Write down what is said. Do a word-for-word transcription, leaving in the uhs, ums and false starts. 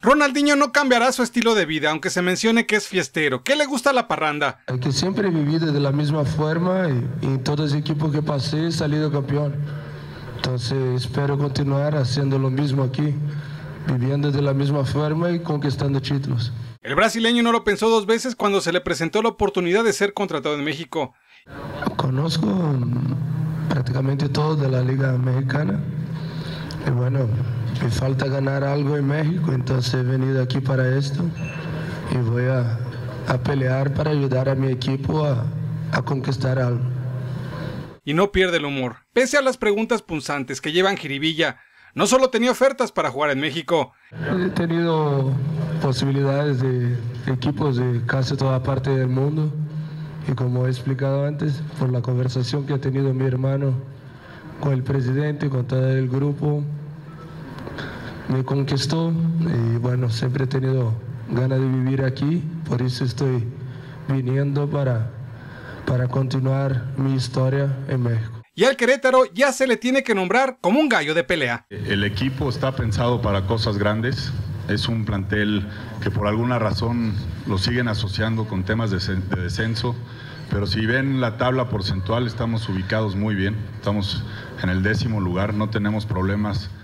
Ronaldinho no cambiará su estilo de vida, aunque se mencione que es fiestero. ¿Qué le gusta la parranda? Que siempre he vivido de la misma forma y, y en todos los equipos que pasé he salido campeón. Entonces espero continuar haciendo lo mismo aquí, viviendo de la misma forma y conquistando títulos. El brasileño no lo pensó dos veces cuando se le presentó la oportunidad de ser contratado en México. Conozco prácticamente todo de la Liga Mexicana y bueno, me falta ganar algo en México, entonces he venido aquí para esto y voy a, a pelear para ayudar a mi equipo a, a conquistar algo. Y no pierde el humor. Pese a las preguntas punzantes que llevan jiribilla, no solo tenía ofertas para jugar en México. He tenido posibilidades de equipos de casi toda parte del mundo y como he explicado antes, por la conversación que ha tenido mi hermano con el presidente, con todo el grupo, me conquistó y bueno, siempre he tenido ganas de vivir aquí, por eso estoy viniendo para, para continuar mi historia en México. Y al Querétaro ya se le tiene que nombrar como un gallo de pelea. El equipo está pensado para cosas grandes, es un plantel que por alguna razón lo siguen asociando con temas de, de descenso, pero si ven la tabla porcentual estamos ubicados muy bien, estamos en el décimo lugar, no tenemos problemas